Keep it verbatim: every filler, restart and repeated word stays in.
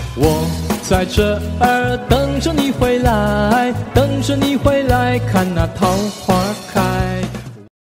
我在这儿等着你回来，等着你回来看那桃花